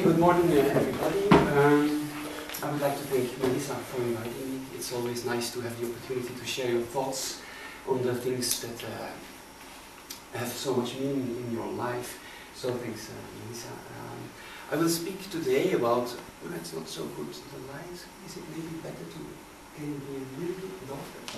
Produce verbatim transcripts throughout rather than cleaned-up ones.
good morning uh, everybody. Um, I would like to thank Melissa for inviting me. It's always nice to have the opportunity to share your thoughts on the things that uh, have so much meaning in your life. So thanks, uh, Melissa. Um, I will speak today about, well, it's not so good, the light. Is it maybe better to, can you be a little bit louder?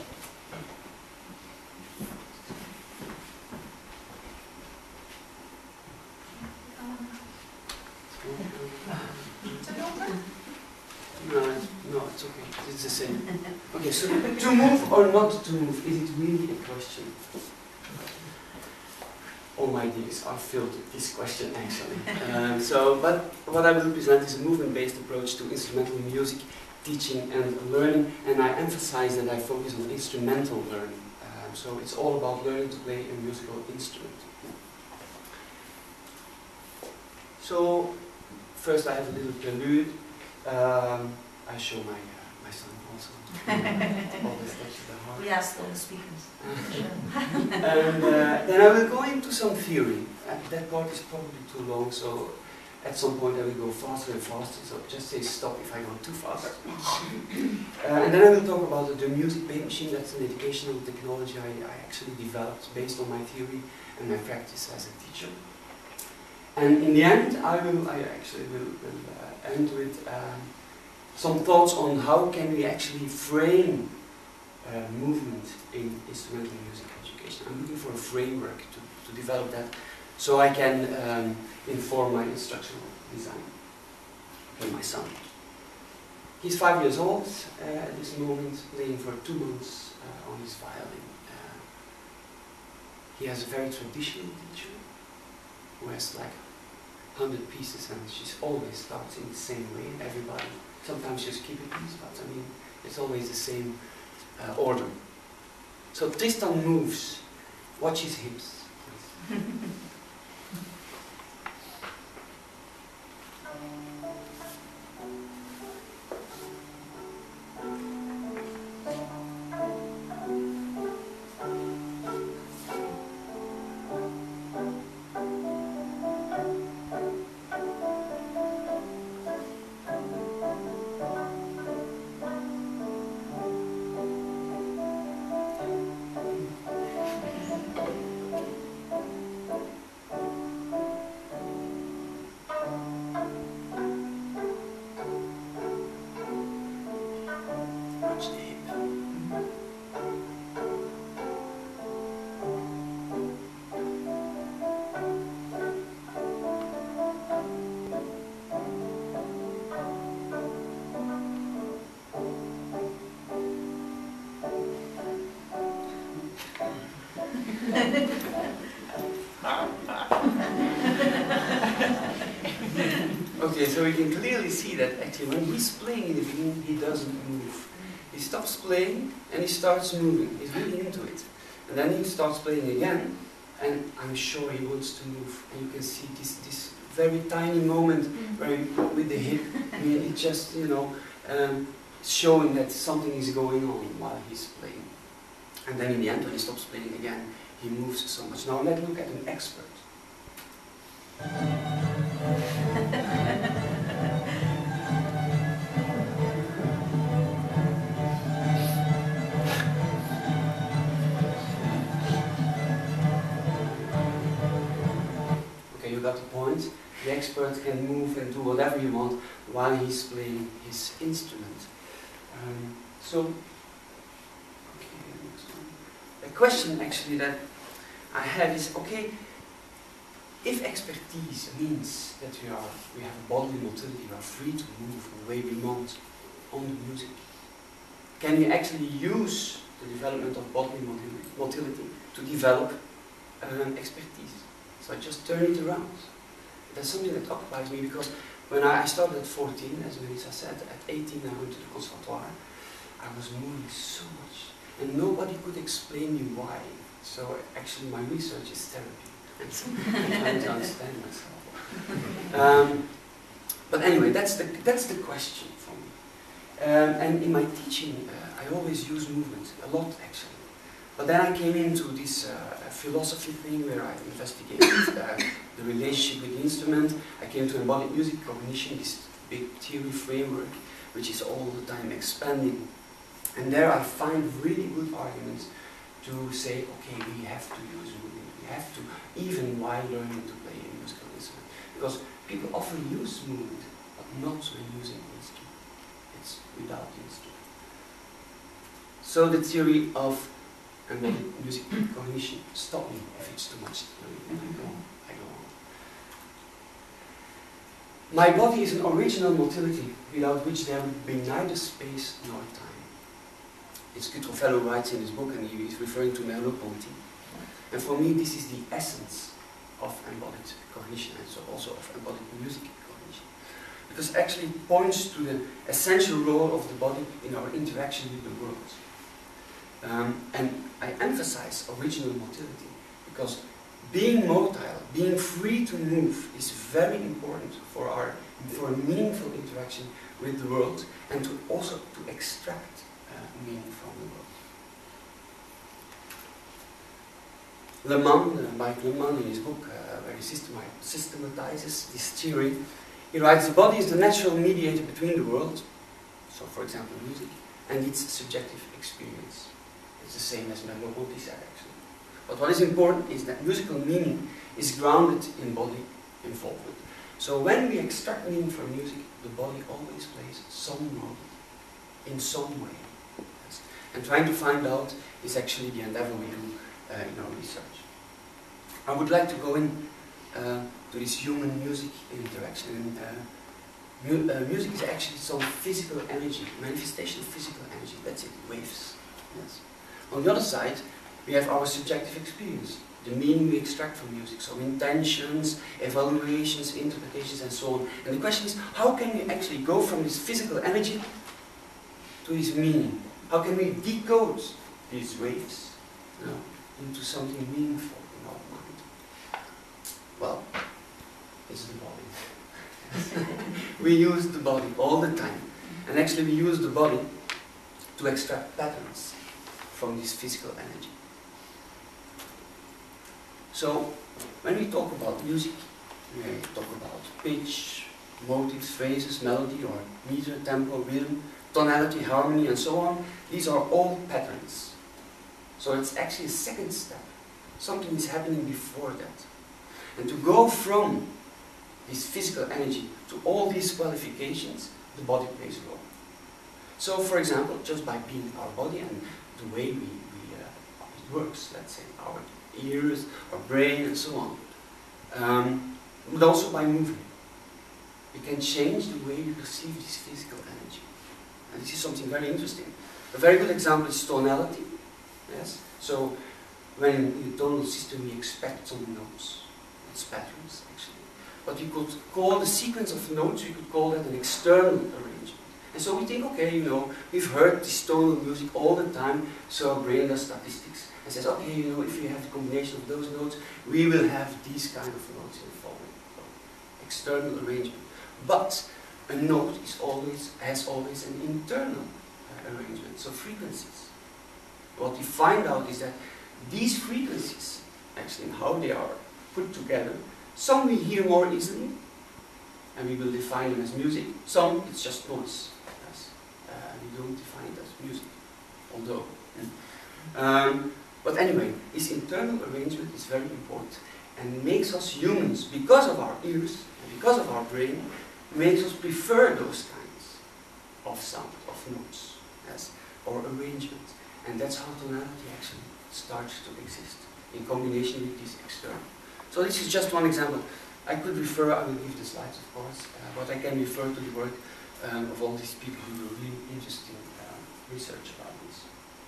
No, it's, no, it's okay. It's the same. Okay, so to move or not to move, is it really a question? All my days are filled with this question, actually. Um, so, but what I will present is a movement-based approach to instrumental music teaching and learning, and I emphasize that I focus on instrumental learning. Um, so it's all about learning to play a musical instrument. So, first I have a little prelude. Um, I show my uh, my son also. All this touch of the heart. We asked all the speakers. And uh, then I will go into some theory. Uh, that part is probably too long, so at some point I will go faster and faster. So just say stop if I go too fast. uh, and then I will talk about the, the music paint machine. That's an educational technology I, I actually developed based on my theory and my practice as a teacher. And in the end, I will, I actually will, will uh, end with um, some thoughts on how can we actually frame uh, movement in instrumental music education. I'm looking for a framework to, to develop that so I can um, inform my instructional design with my son. He's five years old uh, at this moment, playing for two months uh, on his violin. Uh, he has a very traditional teacher who has like one hundred pieces, and she's always starts in the same way, everybody. Sometimes she's keep it piece, but I mean, it's always the same uh, order. So Tristan moves. Watch his hips. Okay, so we can clearly see that actually when he's playing in the beginning, he doesn't move. He stops playing and he starts moving. He's really into it. And then he starts playing again, and I'm sure he wants to move. And you can see this, this very tiny moment where he, with the hip, I mean, it just, you know, um, showing that something is going on while he's playing. And then in the end, when he stops playing again, he moves so much. Now let's look at an expert. Okay, you got the point. The expert can move and do whatever you want while he's playing his instrument. Um, so, okay, next one. A question actually that I have is, okay, if expertise means that we are we have bodily motility, we are free to move the way we want on the music, can we actually use the development of bodily motility to develop um, expertise? So I just turn it around. That's something that occupies me, because when I started at fourteen, as Melissa said, at eighteen I went to the conservatoire. I was moving so much, and nobody could explain me why. So actually my research is therapy. And so I'm trying to understand myself. Um, but anyway, that's the, that's the question for me. Um, and in my teaching, uh, I always use movement, a lot actually. But then I came into this uh, philosophy thing where I investigated uh, the relationship with the instrument. I came to embodied music cognition, this big theory framework, which is all the time expanding. And there I find really good arguments to say, okay, we have to use movement, we have to, even while learning to play a musical instrument. Because people often use movement, but not when using the instrument. It's without the instrument. So the theory of embodied music cognition, stop me if it's too much. I go on, I go on. My body is an original motility without which there would be neither space nor time. It's Cutro writes in his book, and he is referring to Merleau-Ponty. And for me, this is the essence of embodied cognition, and so also of embodied music cognition. Because actually it points to the essential role of the body in our interaction with the world. Um, and I emphasize original motility, because being motile, being free to move, is very important for our for a meaningful interaction with the world, and to also to extract uh, meaning from the world. Le Mans, uh, Mike Le Mans, in his book, uh, where he systematizes this theory, he writes, the body is the natural mediator between the world, so for example music, and its subjective experience. It's the same as Merleau-Ponty said, actually. But what is important is that musical meaning is grounded in body involvement. So when we extract meaning from music, the body always plays some role, in some way. Yes. And trying to find out is actually the endeavor we do uh, in our research. I would like to go in uh, to this human music interaction. And, uh, mu uh, music is actually some physical energy, manifestation of physical energy. That's it, waves. Yes. On the other side, we have our subjective experience, the meaning we extract from music, so intentions, evaluations, interpretations, and so on. And the question is, how can we actually go from this physical energy to this meaning? How can we decode these waves, you know, into something meaningful in our mind? Well, it's the body. We use the body all the time. And actually we use the body to extract patterns from this physical energy. So, when we talk about music, we talk about pitch, motives, phrases, melody, or meter, tempo, rhythm, tonality, harmony, and so on. These are all patterns. So it's actually a second step. Something is happening before that. And to go from this physical energy to all these qualifications, the body plays a role. So, for example, just by being our body and the way we, we uh, it works, let's say, our ears, our brain, and so on. Um, but also by moving. We can change the way we perceive this physical energy. And this is something very interesting. A very good example is tonality. Yes? So, when in the tonal system we expect some notes, it's patterns actually. But we could call the sequence of notes, we could call that an external arrangement. And so we think, okay, you know, we've heard this tonal music all the time, so our brain does statistics and says, okay, you know, if you have the combination of those notes, we will have these kind of notes in the following. So, external arrangement. But a note is always, has always an internal uh, arrangement, so frequencies. What we find out is that these frequencies, actually, how they are put together, some we hear more easily, and we will define them as music. Some, it's just noise. Yes. Uh, we don't define it as music, although. Mm. Um, but anyway, this internal arrangement is very important and makes us humans, because of our ears and because of our brain, makes us prefer those kinds of sound, of notes, yes, or arrangement. And that's how tonality actually starts to exist, in combination with this external. So this is just one example. I could refer, I will give the slides of course, uh, but I can refer to the work um, of all these people who do really interesting uh, research about this.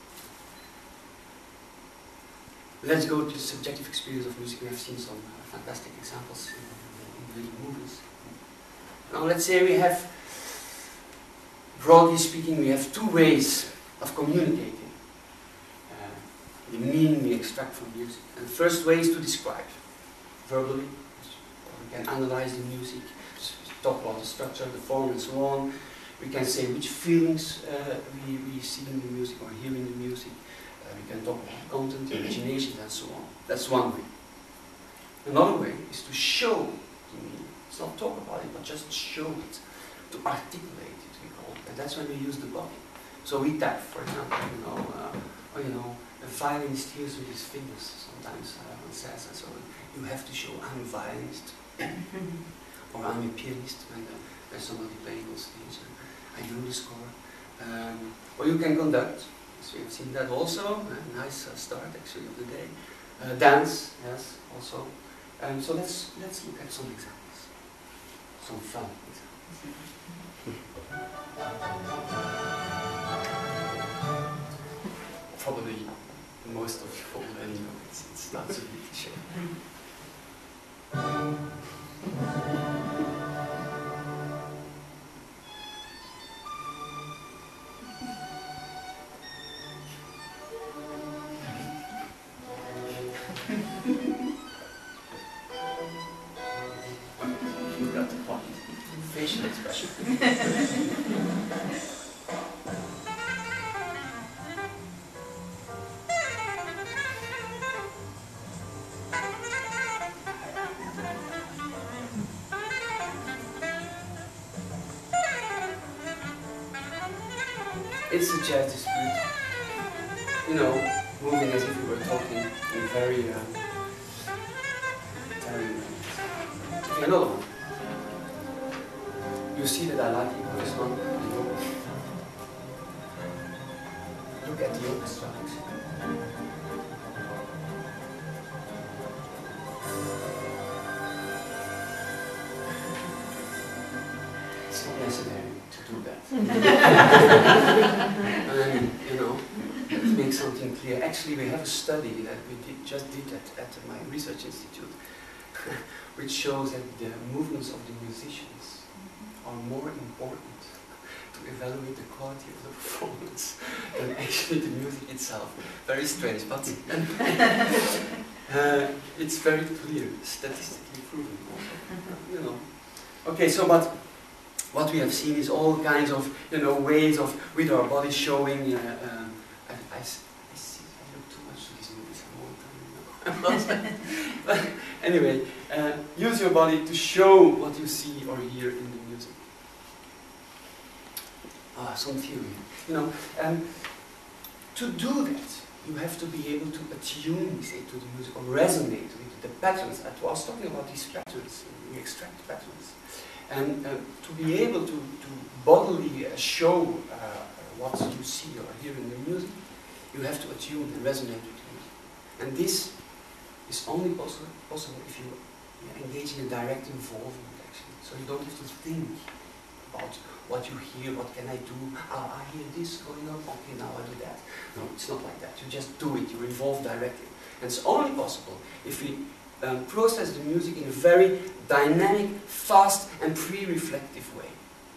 Let's go to the subjective experience of music. We have seen some uh, fantastic examples in, in the movies. Now let's say we have, broadly speaking, we have two ways of communicating uh, the meaning we extract from music. And the first way is to describe, verbally. We can analyze the music, talk about the structure, the form, and so on. We can say which feelings uh, we, we see in the music or hear in the music. Uh, we can talk about content, imagination, and so on. That's one way. Another way is to show the meaning. It's not talk about it, but just show it, to articulate it, we call it. And that's when we use the body. So we tap, for example, you know, uh, or you know, a violinist hears with his fingers sometimes, uh, one says, and so you have to show I'm a violinist, or I'm a pianist when uh, there's somebody playing on stage. I know the score. Um, or you can conduct, so we have seen that also, a nice uh, start actually of the day. Uh, dance, yes, also. Um, so let's let's look at some examples, some fun examples. Probably most of you already know it. It starts a bit cliche. You got the point. Facial expression. It's a jazz dispute, you know, moving as if we were talking in very, uh, very okay, another one. You see that I like it, this one, the yoke. Look at the orchestra. It's not necessary to do that. And, you know, let's make something clear. Actually, we have a study that we did, just did at, at my research institute, which shows that the movements of the musicians are more important to evaluate the quality of the performance than actually the music itself. Very strange, but uh, it's very clear, statistically proven. You know. Okay, so but. What we have seen is all kinds of, you know, ways of, with our body showing, uh, um, I, I, I see, I look too much to these movies all the time, you know. But anyway, uh, use your body to show what you see or hear in the music. Ah, some theory. You know, um, to do that, you have to be able to attune, we say, to the music, or resonate with the patterns. I was talking about these patterns, we extract patterns. And uh, to be able to, to bodily uh, show uh, what you see or hear in the music, you have to attune and resonate with the music. And this is only possible, possible if you engage in a direct involvement, actually. So you don't have to think about what you hear, what can I do, ah, I hear this going on, okay, now I do that. No, it's not like that. You just do it, you involve directly. And it's only possible if we Um, process the music in a very dynamic, fast and pre-reflective way.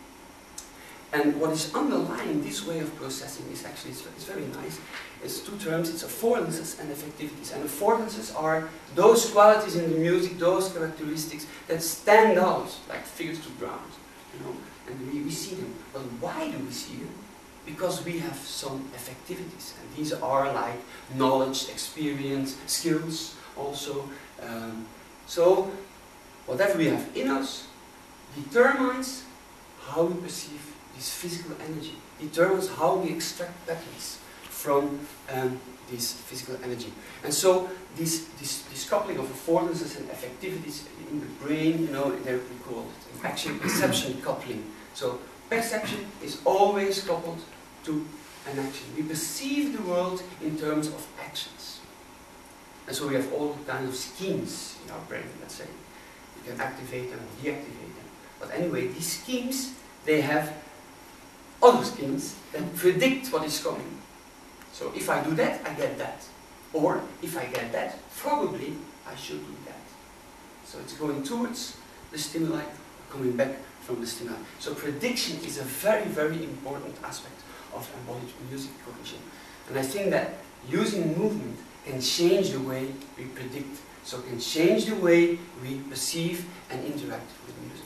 And what is underlying this way of processing is actually, it's, it's very nice, it's two terms, it's affordances and effectivities. And affordances are those qualities in the music, those characteristics that stand out like figures to ground, you know, and we, we see them. But why do we see them? Because we have some effectivities, and these are like knowledge, experience, skills also. Um, so, whatever we have in us determines how we perceive this physical energy, determines how we extract patterns from um, this physical energy. And so, this, this, this coupling of affordances and effectivities in the brain, you know, there we call it actually perception coupling. So, perception is always coupled to an action. We perceive the world in terms of actions. And so we have all kinds of schemes in our brain, let's say. We can activate them or deactivate them. But anyway, these schemes, they have other schemes that predict what is coming. So if I do that, I get that. Or if I get that, probably I should do that. So it's going towards the stimuli, coming back from the stimuli. So prediction is a very, very important aspect of embodied music cognition. And I think that using movement can change the way we predict, so can change the way we perceive and interact with music.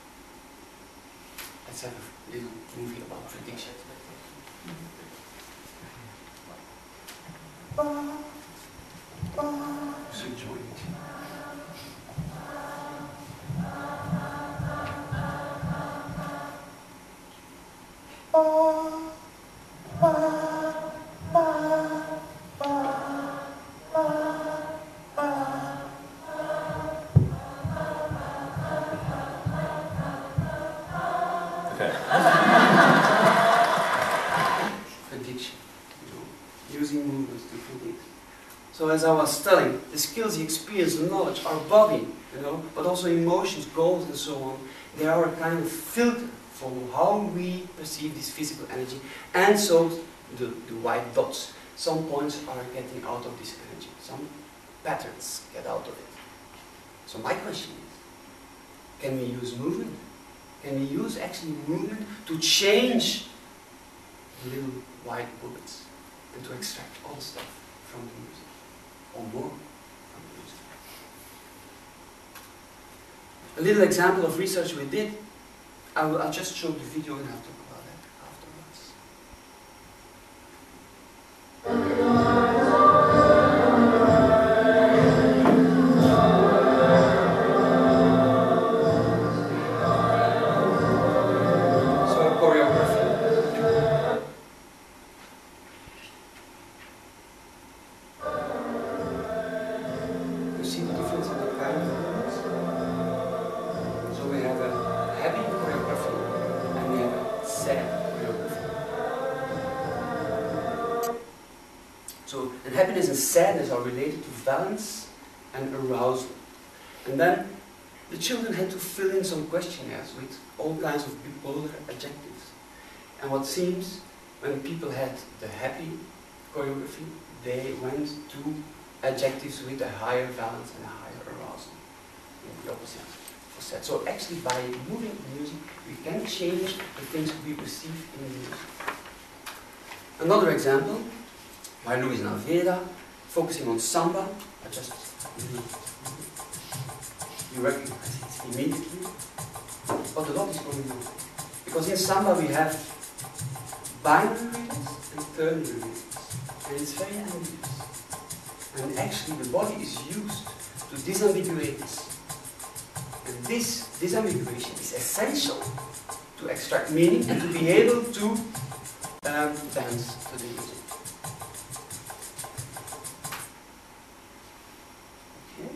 Let's have a little movie about prediction. should join it. Prediction, you know, using movements to predict. So as I was telling, the skills, the experience, the knowledge, our body, you know, but also emotions, goals and so on, they are a kind of filter for how we perceive this physical energy, and so the, the white dots. Some points are getting out of this energy, some patterns get out of it. So my question is, can we use movement? Can we use actually movement to change the little white bullets and to extract all the stuff from the music, or more from the music? A little example of research we did, I will, I'll just show the video and I'll talk about that afterwards. So, and happiness and sadness are related to balance and arousal. And then the children had to fill in some questionnaires with all kinds of bipolar adjectives. And what seems, when people had the happy choreography, they went to adjectives with a higher balance and a higher arousal. In the opposite for sad. So actually by moving the music, we can change the things we perceive in the music. Another example, by Luis Nijs, focusing on samba. I just, you recognize it immediately, but a lot is going on. Because in samba we have binary rhythms and ternary rhythms, and it's very ambiguous. And actually the body is used to disambiguate this. And this disambiguation is essential to extract meaning and to be able to um, dance to the music. Okay.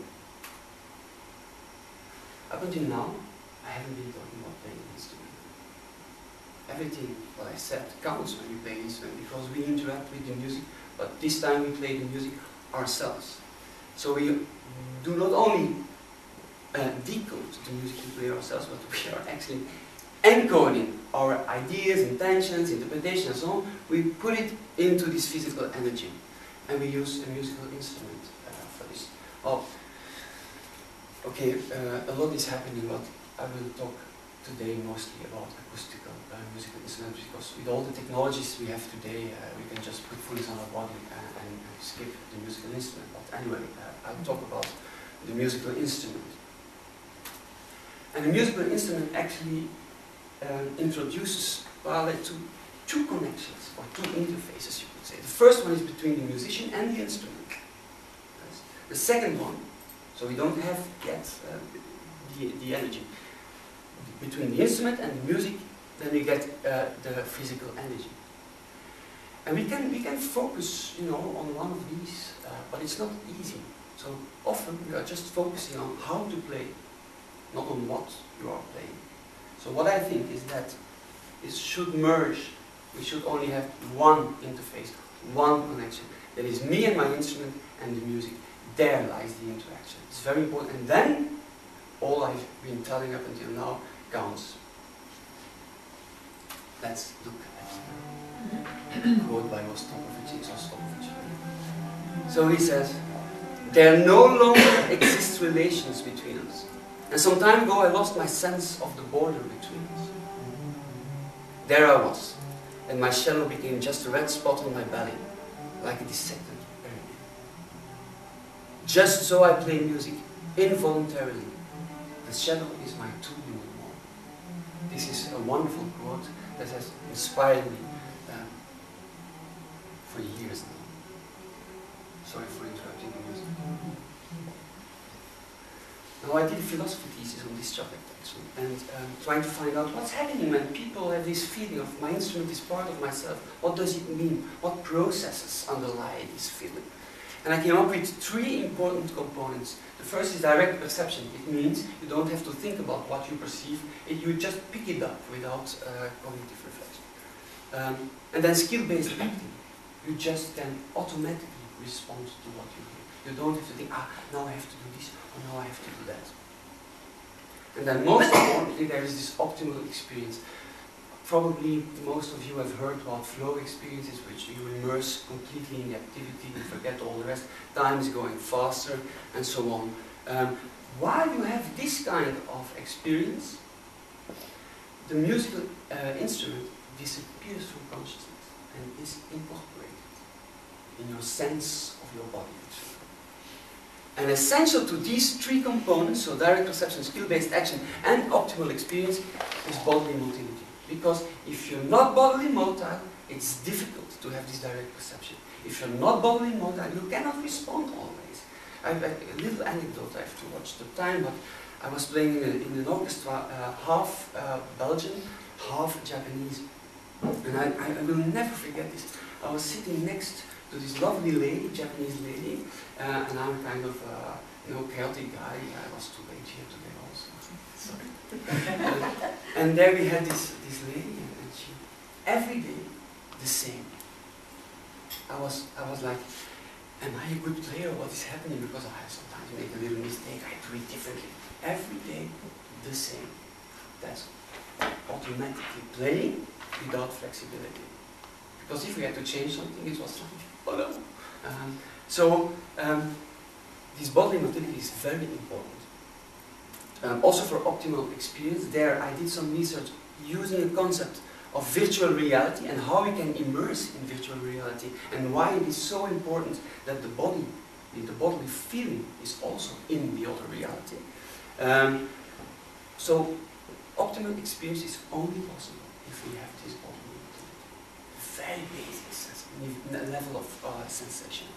Up until now, I haven't been talking about playing an instrument. Everything what I said counts when you play an instrument because we interact with the music, but this time we play the music ourselves. So we do not only uh, decode the music we play ourselves, but we are actually encoding our ideas, intentions, interpretation and so on. We put it into this physical energy and we use a musical instrument uh, for this. Oh, okay, uh, a lot is happening, but I will talk today mostly about acoustical uh, musical instruments because with all the technologies we have today, uh, we can just put things on our body and, and, and skip the musical instrument. But anyway, uh, I'll talk about the musical instrument. And the musical instrument actually um, introduces parallel to two connections, or two interfaces you could say. The first one is between the musician and the instrument. Yes. The second one, so we don't have yet uh, the, the energy, between the instrument and the music, then we get uh, the physical energy. And we can, we can focus, you know, on one of these, uh, but it's not easy. So often we are just focusing on how to play, not on what you are playing. So what I think is that it should merge. We should only have one interface, one connection. That is me and my instrument and the music. There lies the interaction. It's very important. And then all I've been telling up until now counts. Let's look at a quote by Rostropovich. So he says, there no longer exist relations between us. And some time ago I lost my sense of the border between us. There I was, and my shadow became just a red spot on my belly, like a dissected pyramid. Just so I play music, involuntarily. The shadow is my tool no more. This is a wonderful quote that has inspired me um, for years now. Sorry for interrupting the music. Now, I did a philosophy thesis on this topic, actually, and um, trying to find out what's happening when people have this feeling of my instrument is part of myself. What does it mean? What processes underlie this feeling? And I came up with three important components. The first is direct perception. It means you don't have to think about what you perceive, it, you just pick it up without uh, cognitive reflection. Um, and then skill-based acting. You just can automatically respond to what you hear. You don't have to think, ah, now I have to do this, or now I have to do that. And then most importantly, there is this optimal experience. Probably most of you have heard about flow experiences, which you immerse completely in the activity, you forget all the rest, time is going faster, and so on. Um, while you have this kind of experience, the musical uh, instrument disappears from consciousness and is incorporated in your sense of your body. And essential to these three components, so direct perception, skill-based action, and optimal experience, is bodily motility. Because if you're not bodily motile, it's difficult to have this direct perception. If you're not bodily motile, you cannot respond always. I have a little anecdote, I have to watch the time, but I was playing in, a, in an orchestra, uh, half uh, Belgian, half Japanese. And I, I, I will never forget this. I was sitting next to this lovely lady, Japanese lady, uh, and I'm kind of uh, you know, chaotic guy. I was too late here today also. Sorry. uh, and there we had this, this lady, and, and she, every day, the same. I was, I was like, am I a good player? What is happening? Because I sometimes make a little mistake, I do it differently. Every day, the same. That's automatically playing without flexibility. Because if we had to change something, it was like, oh no. Um, so, um, this bodily motility is very important. Um, also for optimal experience, there I did some research using a concept of virtual reality and how we can immerse in virtual reality and why it is so important that the body, the bodily feeling is also in the other reality. Um, so optimal experience is only possible if we have this bodily motility. Very basic level of uh, sensation.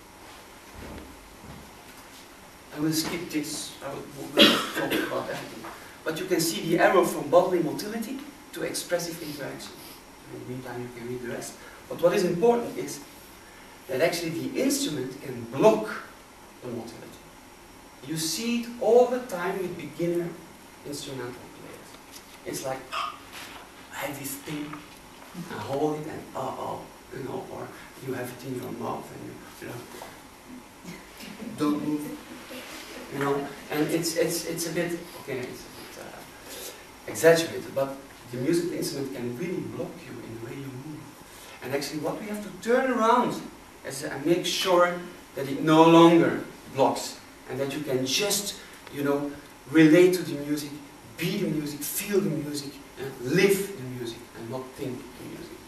I will skip this, I will, will talk about everything. But you can see the arrow from bodily motility to expressive interaction. In the meantime, you can read the rest. But what is important is that actually the instrument can block the motility. You see it all the time with beginner instrumental players. It's like, I have this thing, I hold it and oh, oh, you know, or you have it in your mouth and you, you know, don't move. You know, and it's it's it's a bit okay, it's a bit uh, exaggerated, but the musical instrument can really block you in the way you move. And actually, what we have to turn around is uh, make sure that it no longer blocks, and that you can just, you know, relate to the music, be the music, feel the music, and live the music, and not think the music.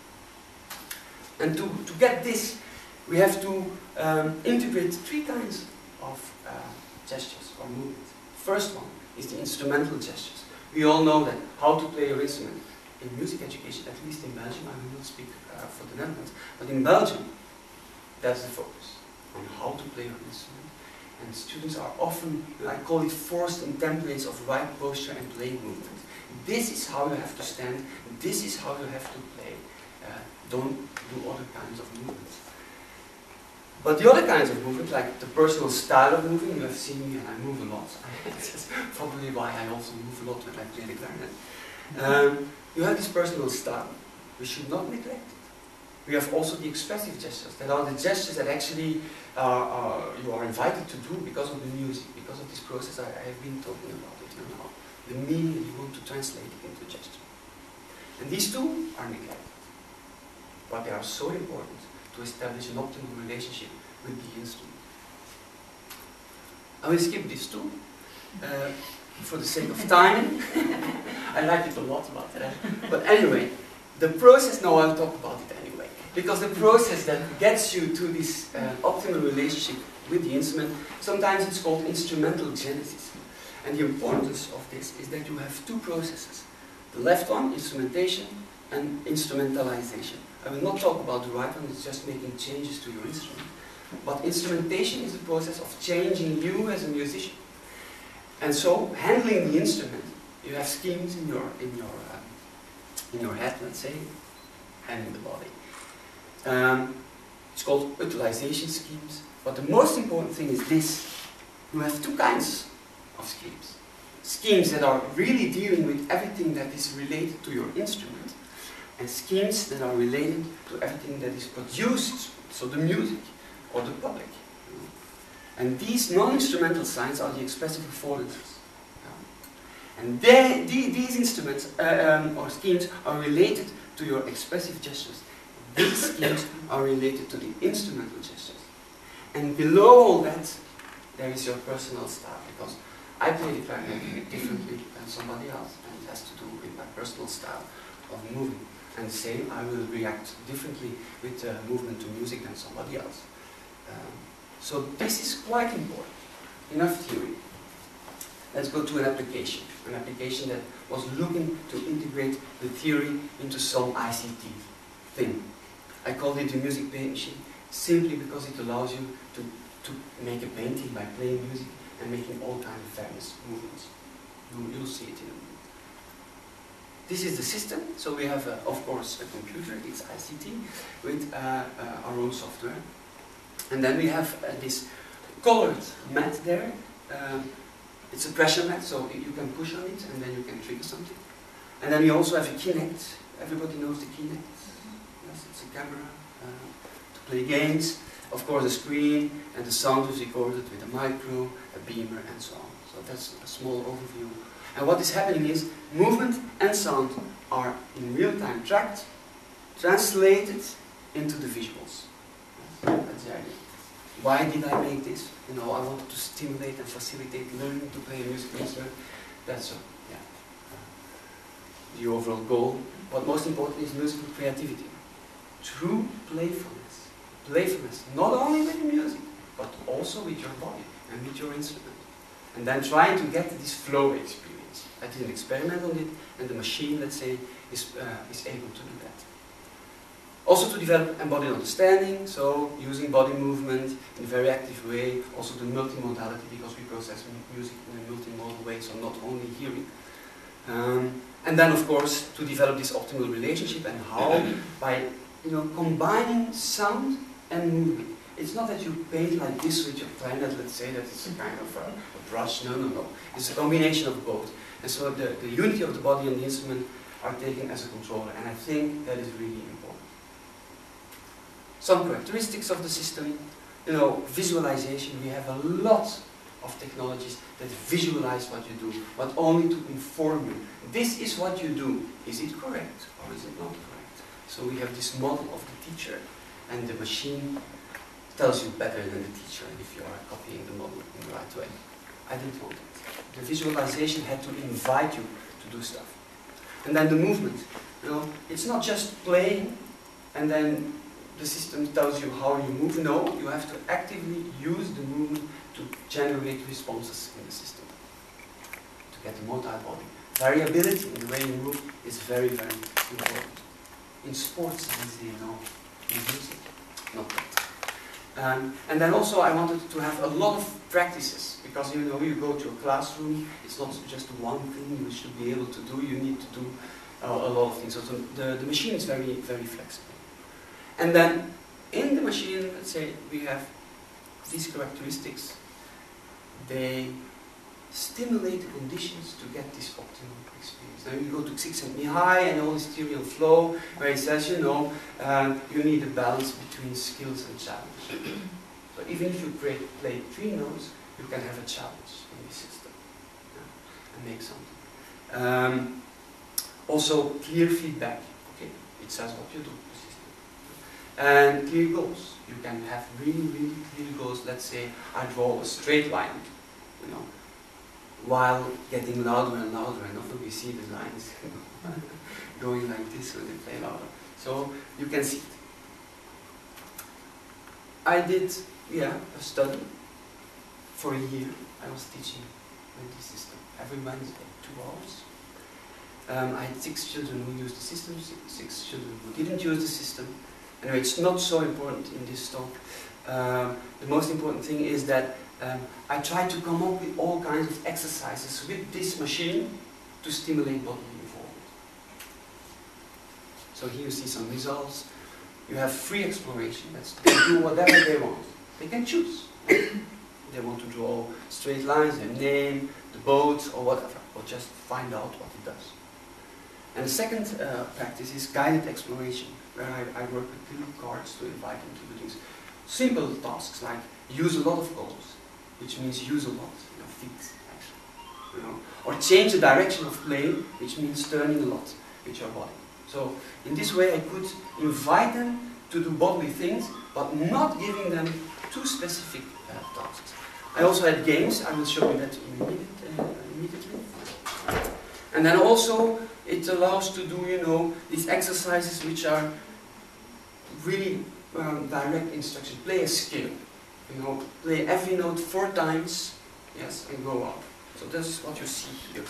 And to to get this, we have to um, integrate three kinds of uh, gestures or movements. First one is the instrumental gestures. We all know that how to play your instrument. In music education, at least in Belgium, I will not speak uh, for the Netherlands, but in Belgium, that's the focus, on how to play your instrument. And students are often, I call it forced in templates of right posture and playing movement. This is how you have to stand, this is how you have to play. Uh, don't do other kinds of movements. But the other kinds of movement, like the personal style of moving, you have seen me and I move a lot. That's probably why I also move a lot when I play the clarinet. Um, you have this personal style. We should not neglect it. We have also the expressive gestures. That are the gestures that actually uh, uh, you are invited to do because of the music, because of this process I, I have been talking about it now. The meaning you want to translate it into gesture. And these two are neglected. But they are so important to establish an optimal relationship with the instrument. I will skip this too, uh, for the sake of time. I like it a lot about that. But anyway, the process, now I'll talk about it anyway. Because the process that gets you to this uh, optimal relationship with the instrument, sometimes it's called instrumental genesis. And the importance of this is that you have two processes. The left one, instrumentation, and instrumentalization. I will not talk about the right one, it's just making changes to your instrument. But instrumentation is the process of changing you as a musician. And so, handling the instrument, you have schemes in your in your um, in your head, let's say, and in the body. Um, it's called utilization schemes. But the most important thing is this: you have two kinds of schemes. Schemes that are really dealing with everything that is related to your instrument, and schemes that are related to everything that is produced, so the music or the public. And these non-instrumental signs are the expressive affordances. And they, the, these instruments uh, um, or schemes are related to your expressive gestures. These schemes are related to the instrumental gestures. And below all that, there is your personal style, because I play the clarinet differently than somebody else, and it has to do with my personal style of moving. And same, I will react differently with uh, movement to music than somebody else. Um, so this is quite important. Enough theory. Let's go to an application. An application that was looking to integrate the theory into some I C T thing. I called it the music paint machine simply because it allows you to, to make a painting by playing music and making all kinds of various movements. You, you'll see it in a minute. This is the system. So we have, uh, of course, a computer, it's I C T, with uh, uh, our own software. And then we have uh, this colored mat there. Um, It's a pressure mat, so you can push on it and then you can trigger something. And then we also have a Kinect. Everybody knows the Kinect? Yes, it's a camera uh, to play games. Of course, a screen, and the sound is recorded with a micro, a beamer, and so on. So that's a small overview. And what is happening is movement and sound are in real time tracked, translated into the visuals. Yes, that's the idea. Why did I make this? You know, I wanted to stimulate and facilitate learning to play a musical instrument. That's uh, yeah, the overall goal. But most important is musical creativity. True playfulness. Playfulness, not only with the music, but also with your body and with your instrument. And then trying to get this flow experience. I did an experiment on it, and the machine, let's say, is, uh, is able to do that. Also to develop embodied understanding, so using body movement in a very active way, also the multimodality, because we process music in a multimodal way, so not only hearing. Um, and then of course to develop this optimal relationship, and how by you know combining sound and movement. It's not that you paint like this with your clarinet, let's say that it's a kind of a, a brush, no, no, no. It's a combination of both. And so the, the unity of the body and the instrument are taken as a controller, and I think that is really important. Some characteristics of the system, you know, visualization. We have a lot of technologies that visualize what you do, but only to inform you. This is what you do. Is it correct or is it not correct? So we have this model of the teacher, and the machine tells you better than the teacher if you are copying the model in the right way. I didn't want it. The visualization had to invite you to do stuff. And then the movement. You know, it's not just playing and then the system tells you how you move. No, you have to actively use the movement to generate responses in the system, to get a motile body. Variability in the way you move is very, very important. In sports, as they know, in music, not that. Um, and then also I wanted to have a lot of practices, because you know, you go to a classroom, it's not just one thing you should be able to do, you need to do uh, a lot of things. So the, the machine is very, very flexible. And then, in the machine, let's say, we have these characteristics. They stimulate the conditions to get this optimal experience. Now you go to six and high and all this theory of flow, where it says, you know, um, you need a balance between skills and challenge. So even if you play, play three notes, you can have a challenge in this system, yeah, and make something. Um, also, clear feedback. Okay, it says what you do. And clear goals. You can have really, really clear goals. Let's say I draw a straight line, you know, while getting louder and louder, and often we see the lines going like this when they play louder. So you can see it. I did, yeah, a study for a year. I was teaching the system every Wednesday, two hours. Um, I had six children who used the system, six, six children who didn't use the system. Anyway, it's not so important in this talk. Um, the most important thing is that um, I try to come up with all kinds of exercises with this machine to stimulate bodily involvement. So here you see some results. You have free exploration. That's, they do whatever they want. They can choose. They want to draw straight lines, their name, the boat, or whatever, or just find out what it does. And the second uh, practice is guided exploration, where I, I work with little cards to invite them to do things. Simple tasks like use a lot of goals, which means use a lot, your feet, actually. You know? Or change the direction of play, which means turning a lot with your body. So in this way I could invite them to do bodily things, but not giving them too specific uh, tasks. I also had games, I will show you that immediate, uh, immediately. And then also it allows to do, you know, these exercises which are really um, direct instruction. Play a scale, you know, play every note four times, yes, and go up. So this is what you see here.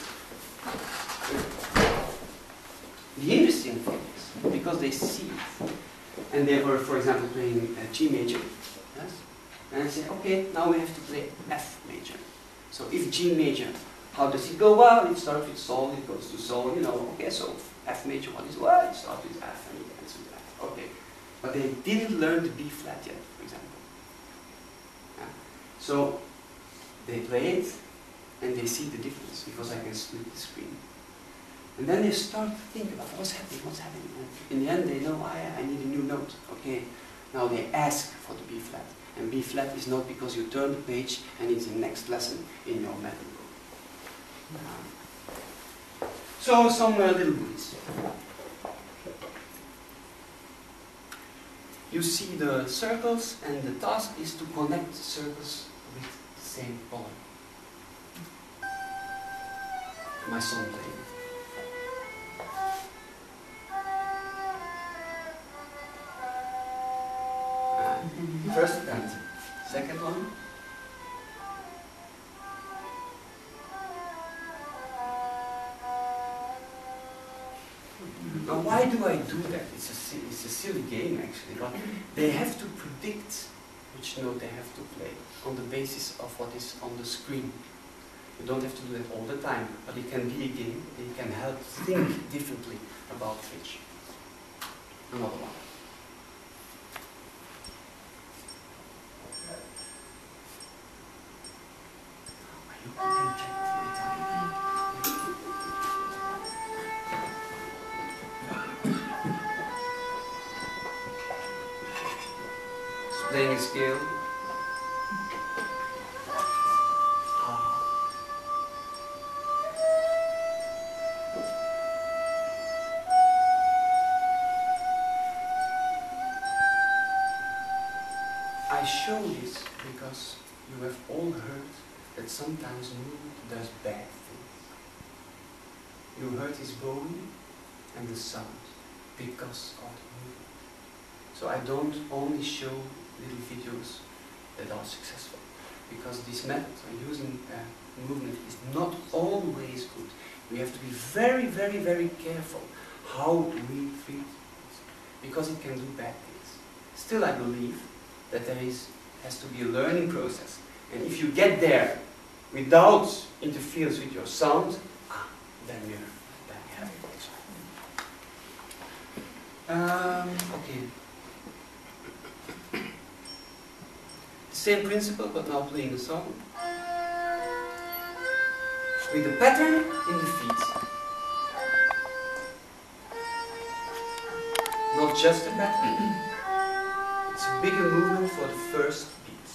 The interesting thing is, because they see it, and they were, for example, playing uh, G major, yes, and I say, okay, now we have to play F major. So if G major, how does it go? Well, it starts with Sol, it goes to Sol, you know, okay, so F major, what is well? It starts with F and it ends with F, okay. But they didn't learn the B flat yet, for example. Yeah. So they play it, and they see the difference, because I can split the screen. And then they start to think about what's happening, what's happening. And in the end, they know, I, I need a new note. Okay, now they ask for the B flat. And B flat is not because you turn the page and it's the next lesson in your melody book. Um, so, some uh, little goodies. You see the circles, and the task is to connect the circles with the same color. My son playing. First attempt. Second one. Now, why do I do that? It's a, it's a silly game, actually, but they have to predict which note they have to play on the basis of what is on the screen. You don't have to do that all the time, but it can be a game, and it can help think differently about which. Another one. Playing a scale. I show this because you have all heard that sometimes movement does bad things. You heard his bowing and the sound because of the movement. So I don't only show little videos that are successful, because this method of using uh, movement is not always good. We have to be very, very, very careful how we treat it, because it can do bad things. Still, I believe that there is has to be a learning process, and if you get there without interference with your sound, ah, then you're then you have it. Um, okay. Same principle, but now playing the song with a pattern in the feet. Not just a pattern. It's a bigger movement for the first beat.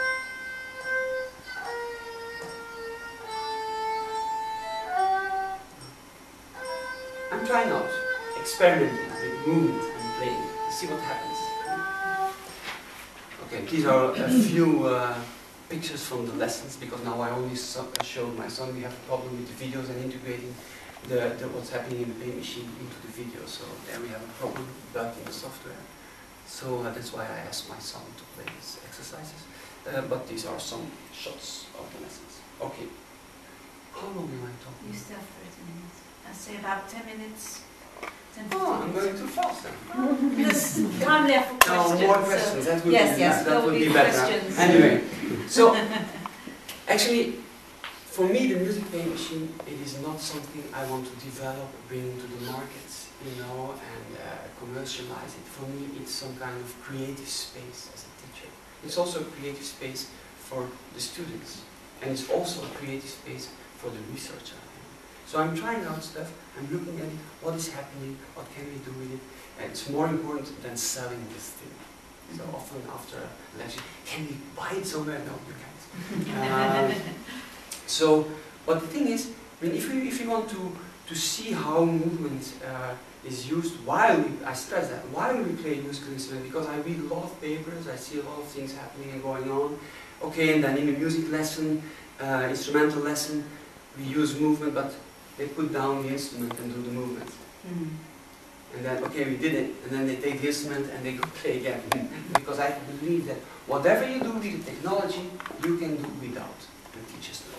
I'm trying out, experimenting with movement and playing to see what happens. Okay, these are a few uh, pictures from the lessons, because now I only so showed my son. We have a problem with the videos and integrating the, the what's happening in the play machine into the video. So there we have a problem bug in the software. So uh, that's why I asked my son to play these exercises. Uh, but these are some shots of the lessons. Okay. How long am I talking? You still have thirty minutes. I say about ten minutes. Oh, I'm going too fast then. There's time left for questions. No, more questions. So That would yes, be, yes, that there will would be be better. questions. Anyway, so actually, for me, the music playing machine, it is not something I want to develop, bring to the markets, you know, and uh, commercialize it. For me, it's some kind of creative space as a teacher. It's also a creative space for the students, and it's also a creative space for the researcher. So I'm trying out stuff, I'm looking at it, what is happening, what can we do with it, and it's more important than selling this thing. So often after a lecture, can we buy it somewhere? No, you can't. um, so, but the thing is, I mean, if we if you want to to see how movement uh, is used while we, I stress that while we play a musical instrument, because I read a lot of papers, I see a lot of things happening and going on. Okay, and then in the music lesson, uh, instrumental lesson, we use movement, but they put down the instrument and do the movement. Mm. And then, okay, we did it, and then they take the instrument and they go play again. Because I believe that whatever you do with the technology, you can do without. And teachers know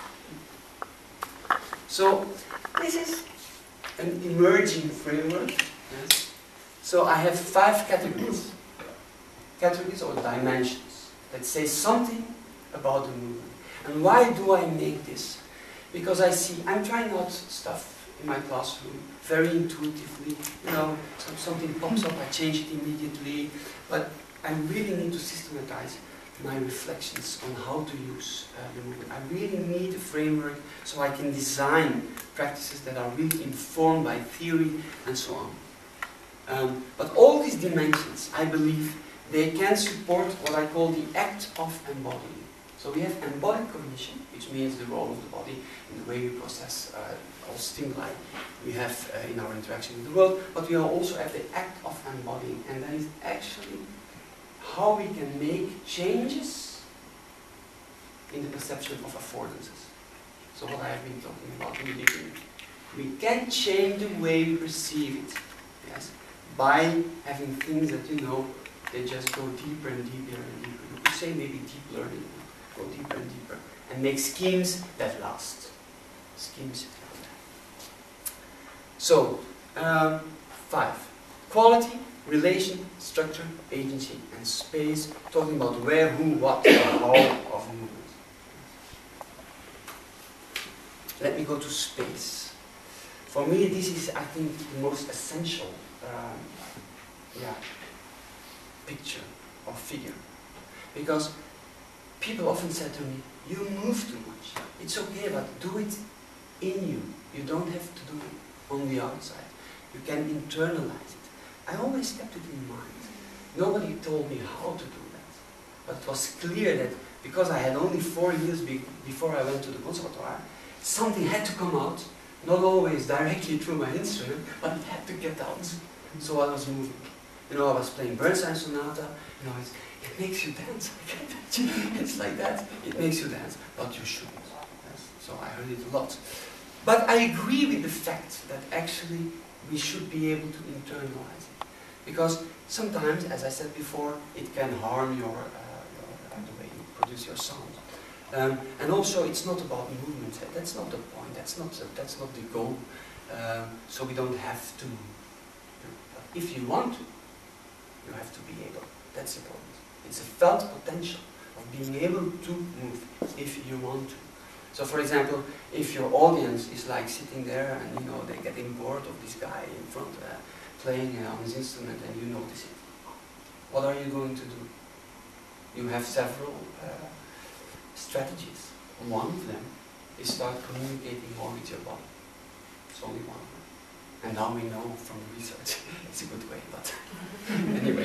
that. So, this is an emerging framework. Yes. So I have five categories. Categories or dimensions that say something about the movement. And why do I make this? Because I see, I'm trying out stuff in my classroom, very intuitively, you know, so something pops up, I change it immediately, but I really need to systematize my reflections on how to use uh, the movement. I really need a framework so I can design practices that are really informed by theory and so on. Um, but all these dimensions, I believe, they can support what I call the act of embodying. So we have embodied cognition, which means the role of the body in the way we process uh, all stimuli we have uh, in our interaction with the world, but we also have the act of embodying, and that is actually how we can make changes in the perception of affordances. So what I have been talking about in the beginning. We can change the way we perceive it, yes, by having things that, you know, they just go deeper and deeper and deeper. You could say maybe deep learning. Go deeper and deeper, and make schemes that last. Schemes that last. So, um, five. Quality, relation, structure, agency, and space, talking about where, who, what, and how of movement. Let me go to space. For me, this is, I think, the most essential um, yeah, picture or figure. Because people often said to me, you move too much. It's okay, but do it in you. You don't have to do it on the outside. You can internalize it. I always kept it in mind. Nobody told me how to do that. But it was clear that because I had only four years be before I went to the conservatoire, something had to come out, not always directly through my instrument, but it had to get out. So I was moving. You know, I was playing Bernstein Sonata, you know, it's, it makes you dance. It's like that. It makes you dance, but you shouldn't. Yes. So I heard it a lot. But I agree with the fact that actually we should be able to internalize it. Because sometimes, as I said before, it can harm your, uh, your uh, the way you produce your sound. Um, and also, it's not about movement. That's not the point. That's not the, that's not the goal. Um, so we don't have to. But if you want to, you have to be able. That's important. It's a felt potential of being able to move if you want to. So, for example, if your audience is like sitting there and you know they're getting bored of this guy in front uh, playing uh, on his instrument, and you notice it, what are you going to do? You have several uh, strategies. One of them is start communicating more with your body. It's only one. And now we know from the research it's a good way, but anyway.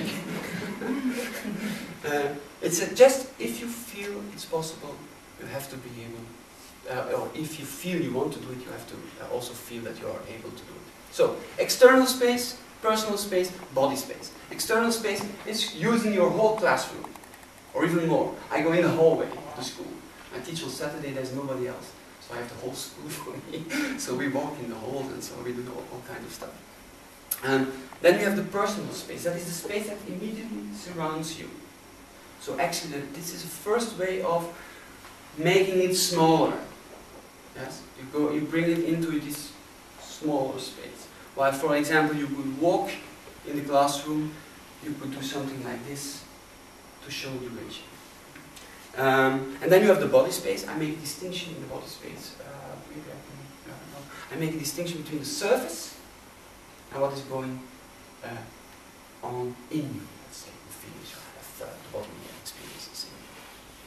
uh, it's a, just if you feel it's possible, you have to be able, uh, or if you feel you want to do it, you have to uh, also feel that you are able to do it. So, external space, personal space, body space. External space is using your whole classroom, or even more. I go in the hallway to school. I teach on Saturday, there's nobody else. So I have the whole school for me. So we walk in the halls and so we do all, all kinds of stuff. And then we have the personal space. That is the space that immediately surrounds you. So actually this is the first way of making it smaller. Yes? You go, you bring it into this smaller space. While, for example, you could walk in the classroom, you could do something like this to show duration. Um, and then you have the body space. I make a distinction in the body space. Uh, maybe I, can, uh, no. I make a distinction between the surface and what is going uh, on in you. Let's say the feelings you have, uh, the bodily experiences in you.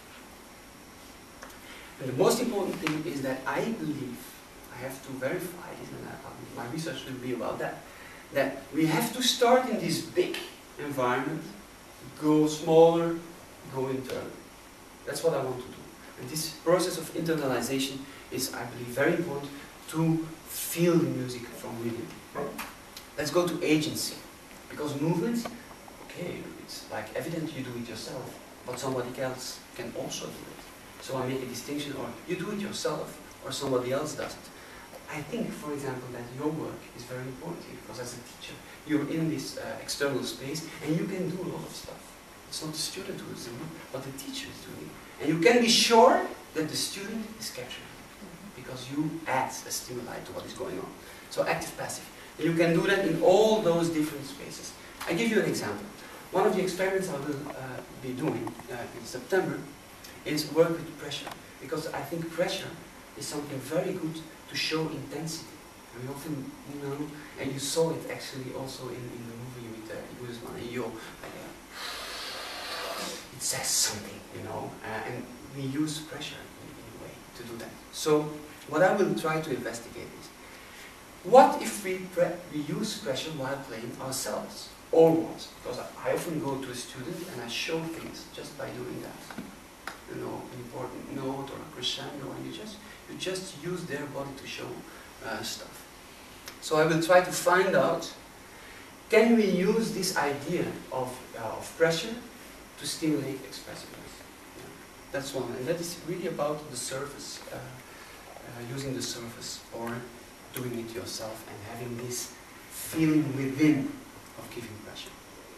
And the most important thing is that I believe, I have to verify this, and I, my research will be about that, that we have to start in this big environment, go smaller, go internal. That's what I want to do. And this process of internalization is, I believe, very important to feel the music from within. Let's go to agency. Because movements, okay, it's like evident you do it yourself, but somebody else can also do it. So I make a distinction, or you do it yourself, or somebody else does it. I think, for example, that your work is very important here, because as a teacher, you're in this uh, external space, and you can do a lot of stuff. It's not the student who is doing it, but the teacher is doing it. And you can be sure that the student is capturing it, because you add a stimuli to what is going on. So active-passive. And you can do that in all those different spaces. I give you an example. One of the experiments I will uh, be doing uh, in September is work with pressure, because I think pressure is something very good to show intensity. And we often, you know, and you saw it actually also in, in the movie with uh, Guzman and Yo. It says something, you know, uh, and we use pressure in, in a way to do that. So what I will try to investigate is, what if we, pre we use pressure while playing ourselves? Or what? Because I, I often go to a student and I show things just by doing that. You know, an important note or a crescendo, and you just, you just use their body to show uh, stuff. So I will try to find out, can we use this idea of, uh, of pressure to stimulate expressiveness? Yeah. That's one, and that is really about the surface, uh, uh, using the surface, or doing it yourself and having this feeling within of giving pressure.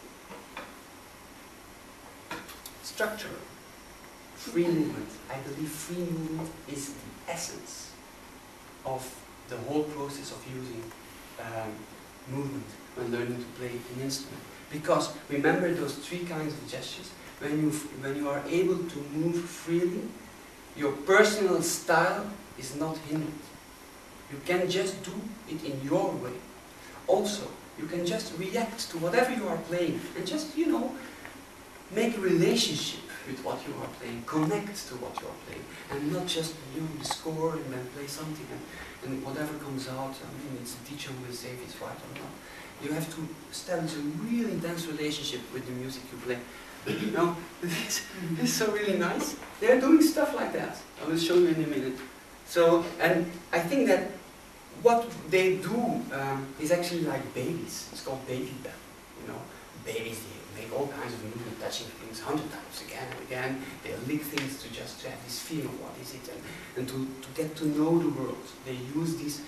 Structure. Free movement. I believe free movement is the essence of the whole process of using um, movement when learning to play an instrument. Because remember those three kinds of gestures. When you, when you are able to move freely, your personal style is not hindered. You can just do it in your way. Also, you can just react to whatever you are playing and just, you know, make a relationship with what you are playing, connect to what you are playing, and not just do the score and then play something and, and whatever comes out, I mean, it's the teacher who will say if it's right or not. You have to establish a really intense relationship with the music you play. You know, this is so really nice. They're doing stuff like that. I will show you in a minute. So, and I think that what they do um, is actually like babies. It's called baby bell. You know, babies, they make all kinds of movement, touching things a hundred times again and again. They lick things to just have this feeling of what is it, and, and to, to get to know the world. They use these,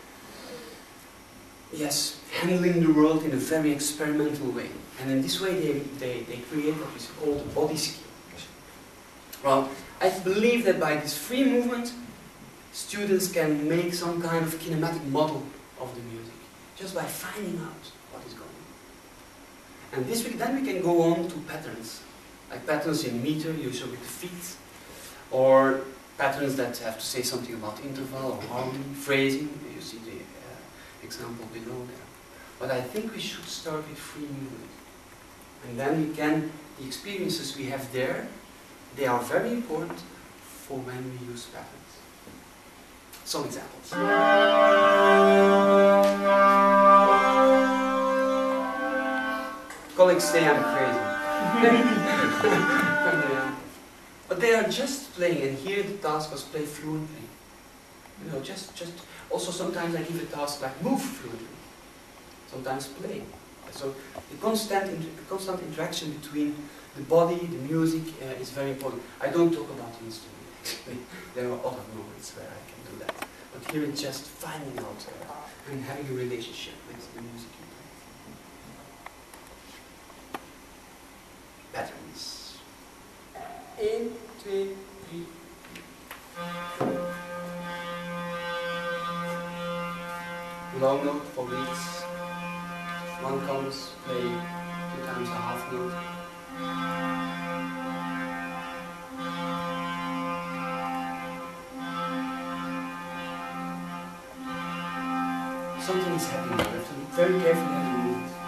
yes, handling the world in a very experimental way. And in this way they, they, they create what is called a body skill. Well, I believe that by this free movement, students can make some kind of kinematic model of the music, just by finding out what is going on. And this week, then we can go on to patterns, like patterns in meter, usually with the feet, or patterns that have to say something about interval or harmony, phrasing. You see the uh, example below there. But I think we should start with free movement. And then we can, the experiences we have there, they are very important for when we use patterns. Some examples. Colleagues say I'm crazy. But they are just playing, and here the task was play fluently. You know, just, just, also sometimes I give a task like move fluently. Sometimes play. So the constant, inter constant interaction between the body, the music uh, is very important. I don't talk about the instrument. There are other moments where I can do that. But here it's just finding out uh, and having a relationship with the music you play. Patterns. In, two, three. Low note for leads. One comes, play two times a half note. Something is happening. You have to be very careful how you move it.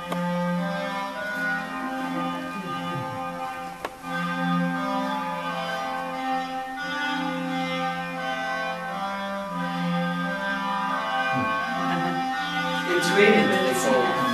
Intuitive, they call it.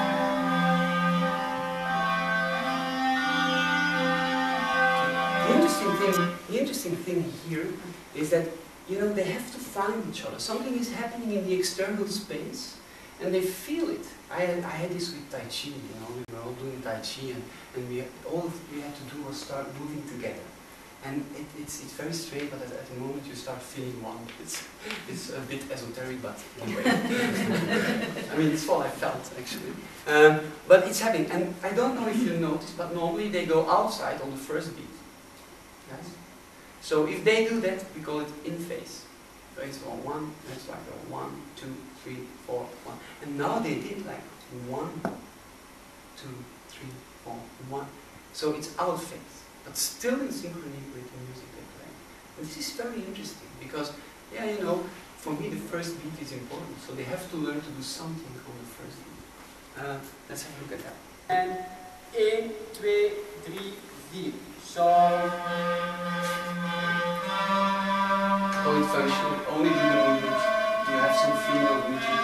The interesting thing, the interesting thing here is that, you know, they have to find each other. Something is happening in the external space, and they feel it. I had, I had this with Tai Chi, you know, we were all doing Tai Chi, and, and we, all we had to do was start moving together. And it, it's, it's very strange, but at, at the moment you start feeling one. It's, it's a bit esoteric, but anyway. I mean, it's all I felt, actually. Um, but it's happening, and I don't know if you noticed, but normally they go outside on the first beat. Yes? So if they do that, we call it in phase. So it's on one, that's like a one, two, three, four, one. And now they did like one, two, three, four, one. So it's out phase, but still in synchrony with the music they play. And this is very interesting because, yeah, you know, for me the first beat is important. So they have to learn to do something on the first beat. Uh, let's have a look at that. And one, two, three, four. So Call it functional, only do the movement to have some feeling of music.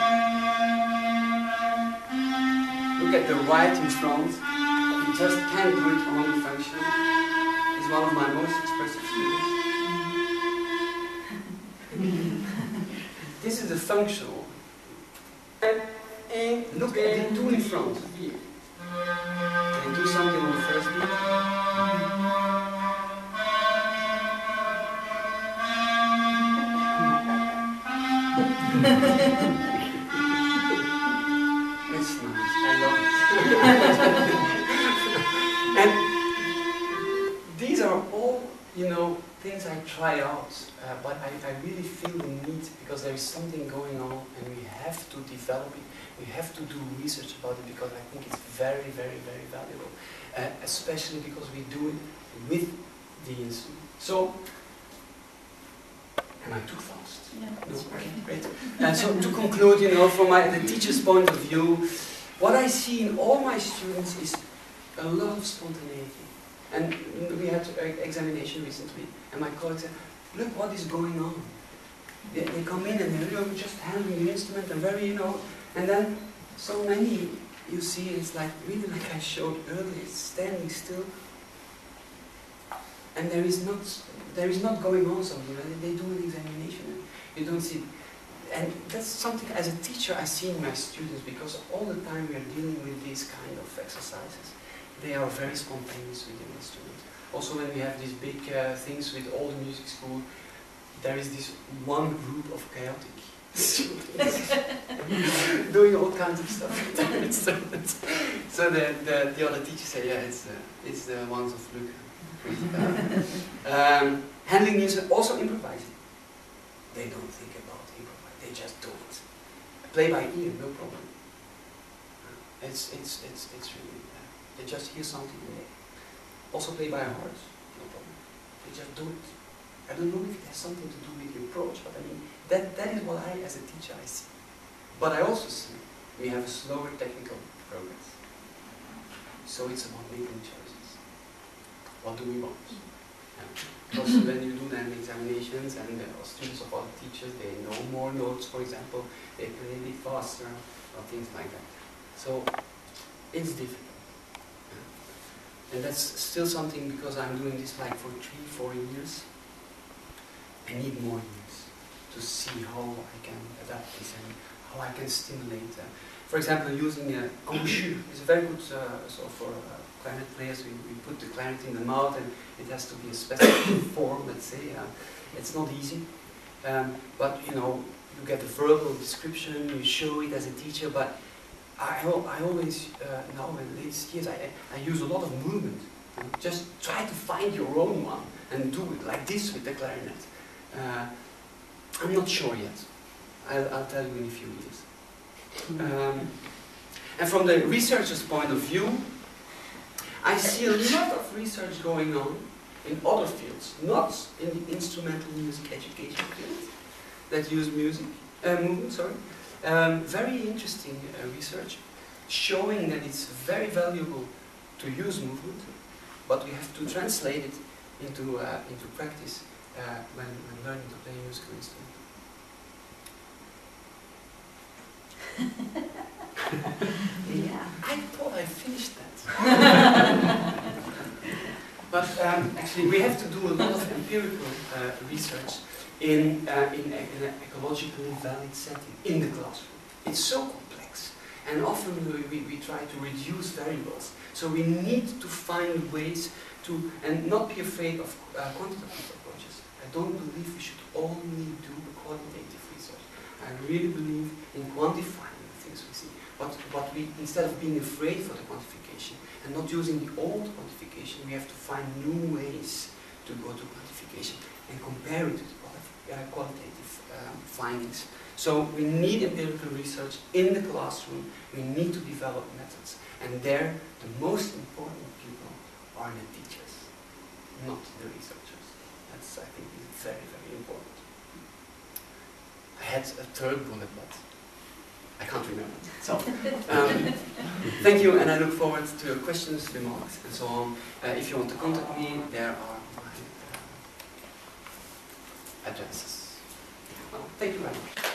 Look at the right in front. You just can't do it only functional. He's one of my most expressive students. This is the functional. and one, Look at the two in front. four. And do something on the first beat. That's nice. I love it. And these are all, you know, things I try out, uh, but I, I really feel the need because there is something going on and we have to develop it. We have to do research about it because I think it's very, very, very valuable, uh, especially because we do it with the instrument. So, am I too fast? Yeah, No, that's okay, great. great. And so to conclude, you know, from my, the teacher's point of view, what I see in all my students is a lot of spontaneity. And we had an examination recently, and my colleague said, look what is going on. They, they come in and they're, you know, just handling the instrument and very, you know, and then so many, you see, it's like, really like I showed earlier, it's standing still. And there is not, there is not going on something. They do an examination. You don't see, and that's something as a teacher I see in my students because all the time we are dealing with these kind of exercises. They are very spontaneous with the instrument. Also, when we have these big uh, things with all the music school, there is this one group of chaotic students doing all kinds of stuff with their instruments. So the, the the other teachers say, yeah, it's uh, it's the ones of Luc. um, handling music, also improvising. They don't think about improvise, they just do it. Play by ear, no problem. It's it's it's it's really uh, they just hear something and they also play by heart, no problem. They just do it. I don't know if it has something to do with the approach, but I mean that that is what I as a teacher I see. But I also see we have a slower technical progress. So it's about making choices. What do we want? Yeah. Because when you do then examinations and the students of other teachers, they know more notes, for example, they play a bit faster, or things like that. So it's difficult. Yeah. And that's still something because I'm doing this like for three, four years. I need more years to see how I can adapt this and how I can stimulate. Uh, for example, using an uh, embouchure is a very good uh, so for uh, clarinet players. We, we put the clarinet in the mouth and it has to be a specific form, let's say. Uh, it's not easy. Um, but, you know, you get a verbal description, you show it as a teacher, but I, I always, uh, now in the latest years, I, I use a lot of movement. You know, just try to find your own one and do it like this with the clarinet. Uh, I'm not sure yet. I'll, I'll tell you in a few years. Um, and from the researcher's point of view, I see a lot of research going on in other fields, not in the instrumental music education field that use music, uh, movement, sorry. Um, very interesting uh, research showing that it's very valuable to use movement, but we have to translate it into, uh, into practice uh, when, when learning to play a musical instrument. Yeah. I thought I finished that. But um, actually we have to do a lot of empirical uh, research in, uh, in, a, in an ecologically valid setting in the classroom. It's so complex, and often we, we, we try to reduce variables. So we need to find ways to, and not be afraid of uh, quantitative approaches. I don't believe we should only do qualitative research. I really believe in quantifying the things we see. But, but we, instead of being afraid for the quantification and not using the old quantification, we have to find new ways to go to quantification and compare it to the quali uh, qualitative um, findings. So we need empirical research in the classroom. We need to develop methods. And there, the most important people are the teachers, not the researchers. That's, I think, is very, very important. I had a third bullet, but I can't remember. So, um, thank you, and I look forward to your questions, remarks, and so on. Uh, if you want to contact me, there are my uh, addresses. Well, thank you very much.